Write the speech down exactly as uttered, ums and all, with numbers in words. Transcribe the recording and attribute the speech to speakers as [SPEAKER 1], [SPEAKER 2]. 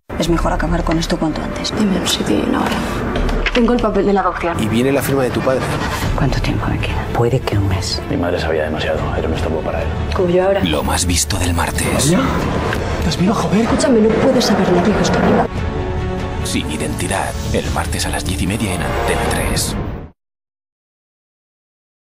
[SPEAKER 1] Es mejor acabar con esto cuanto antes.
[SPEAKER 2] Dime un sitio y una hora. Tengo el papel de la adopción.
[SPEAKER 3] Y viene la firma de tu padre.
[SPEAKER 1] ¿Cuánto tiempo me queda? Puede que un mes.
[SPEAKER 4] Mi madre sabía demasiado, era un estorbo para él.
[SPEAKER 2] Como yo ahora.
[SPEAKER 5] Lo más visto del martes.
[SPEAKER 3] ¿Ya? ¿Te has venido a joder?
[SPEAKER 2] Escúchame, no puedo saber nadie que estoy viva.
[SPEAKER 5] Sin identidad. El martes a las diez y media en Antena tres.